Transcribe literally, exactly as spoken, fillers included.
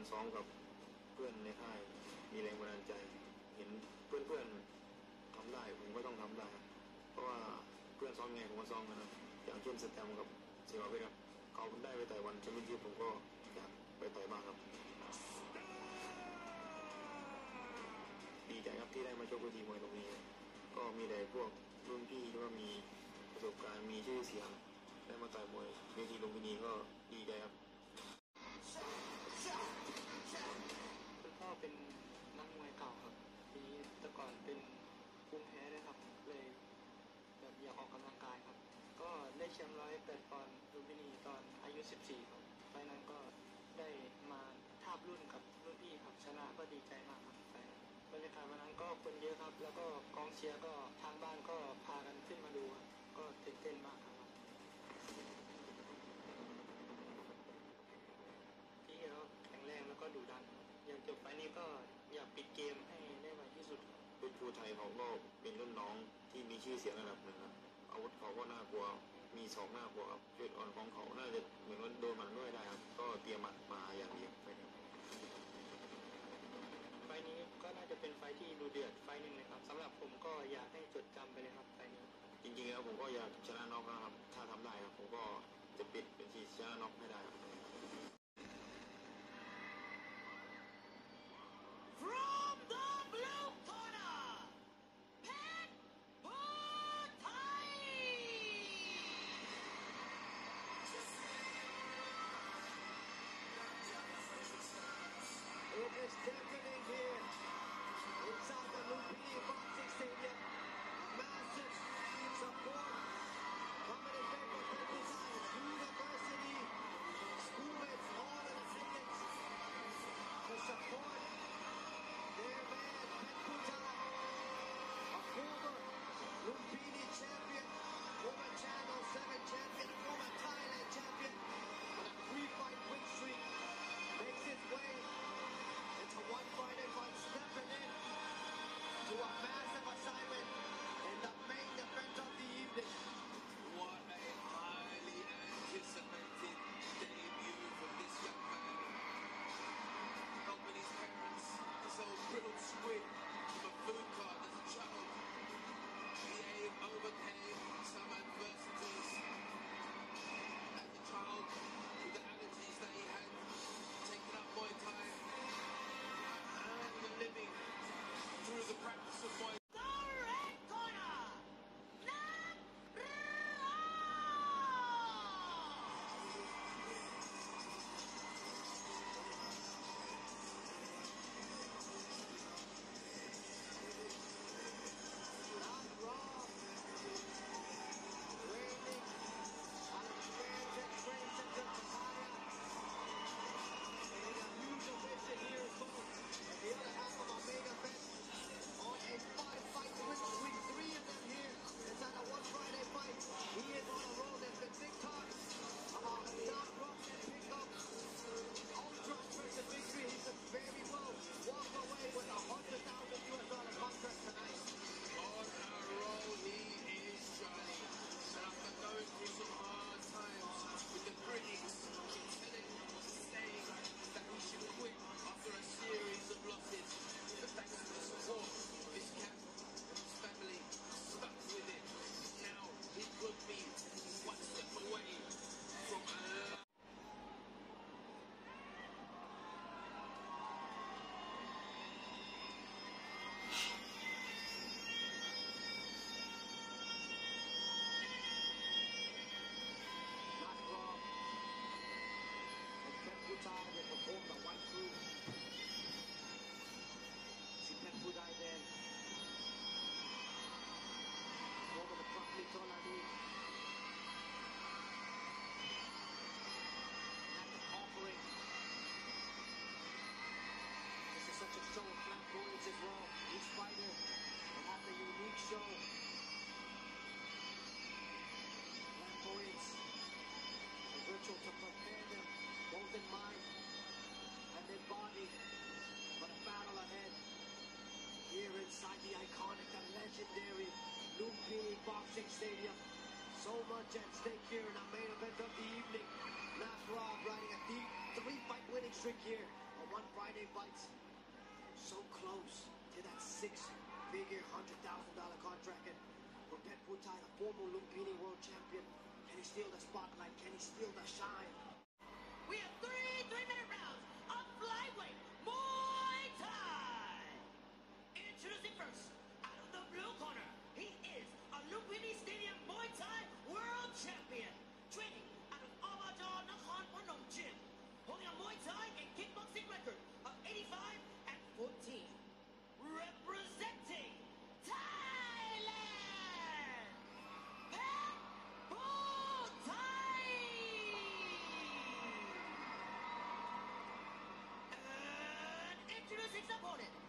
ซ้อมกับเพื่อนในค่ายมีแรงบันดาลใจเห็นเพื่อนๆทำได้ผมก็ต้องทำได้เพราะว่าเพื่อนซ้อมไงผมก็ซ้อมกันนะอย่างเช่นสแตมกับเสียวไปครับเขาได้ไปไต้หวันแชมเปี้ยนชิพผมก็อยากไปต่อยบ้างครับดีใจครับที่ได้มาชกเวทีมวยตรงนี้ก็มีแต่พวกรุ่นพี่ที่ว่ามีประสบการณ์มีชื่อเสียงได้มาต่อยมวยเวทีลุมพินีก็ดีใจครับคุณพ่อเป็นนักมวยเก่าครับปีแต่ก่อนเป็นภูมิแพ้ด้วยครับเลยแบบอยากออกกำลังกายครับก็ได้แชมป์ร้อยแปดปอนด์ลุมพินีตอนอายุสิบสี่ครับไฟนั้นก็ได้มาทาบรุ่นกับรุ่นพี่ครับชนะก็ดีใจมากครับไฟบรรยากาศวันนั้นก็คนเยอะครับแล้วก็กองเชียร์ก็ทางบ้านก็พากันขึ้นมาดูก็ตื่นเต้นมากครับที่เราแข็งแรงแล้วก็ดุดันอยากจบไฟนี้ก็อยากปิดเกมให้ได้ไวที่สุดเป็นครูไทยเขาก็เป็นรุ่นน้องที่มีชื่อเสียงระดับหนึ่งครับอาวุธเขาก็น่ากลัวมีสองหน้ากลัวครับจุดอ่อนของเขาน่าจะเหมือนว่าโดนมันด้วยได้ครับก็เตรียมมัดมาอย่างเดียวไปครับไฟนี้ก็น่าจะเป็นไฟที่ดูเดือดไฟหนึ่งนะครับสำหรับผมก็อยากให้จดจำไปเลยครับไฟนี้จริงๆแล้วผมก็อยากชนะน็อกนะครับถ้าทำได้ครับผมก็จะปิดเป็นทีชนะน็อกให้ได้ครับ It is deafening here inside the Lumpini Boxing Stadium. Massive support coming in favor of Pembroke University schoolmates, all of the tickets to support their man Pembroke, a former Lumpini champion, former Channel seven champion, former Thailand champion, on a three-fight win streak, makes his way to one fight and one stepping in to a massive assignment in the main event of the evening. What a highly anticipated debut from this young man. Helping his parents sell grilled squid from a food cart as a child. He overcame some adversities as a child with the allergies that he had, taken up Muay Thai. Living through the practice of my the red corner, Raw, reigning on a Transit Trade Center Papaya, and a huge ovation here as well. The other half of our main event on a five-fight win streak, three of them here inside a one Friday fight. He is on a roll. There's been big talk about Don Brooks and Pickup. Ultra impressive victory. He could very well walk away with a hundred thousand U S dollar contract tonight. On a roll, he is shining. And after going through some hard times with the critics, telling, saying that he should quit after a series of losses, but thanks to the support of his camp and his family, stuck with it. Now he could be one step away from a They performed the one through. Si Pembroke then. Over the properly Tolani. And the offering. This is such a show of flamboyance as well. Each fighter will have a unique show. Flamboyance. A ritual to prepare them, both in mind and in body, for the battle ahead. Here inside the iconic and legendary Lumpini Boxing Stadium. So much at stake here in our main event of the evening. Nasrallah riding a deep three-fight winning streak here. one Friday fights. So close to that six-figure, hundred thousand dollar contract. And for Pet Putai, the former Lumpini world champion, can he steal the spotlight? Can he steal the shine? We have three three-minute rounds of flyweight Muay Thai. Introducing first, out of the blue corner, he is a Lumpini Stadium Muay Thai world champion, training out of Awajar Nakhon Phanom Gym, holding a Muay Thai and kickboxing record of eighty-five and fourteen. Representing Thailand, Pet Putai. And introducing his opponent,